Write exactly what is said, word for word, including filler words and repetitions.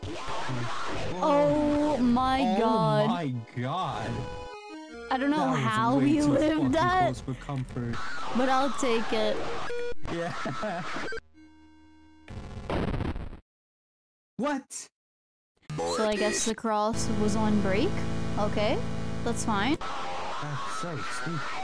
Oh my oh god. Oh my god. I don't know That was how way we too lived fucking that, close for comfort. but I'll take it. Yeah. What? So I guess the cross was on break. Okay, that's fine. That's so sweet.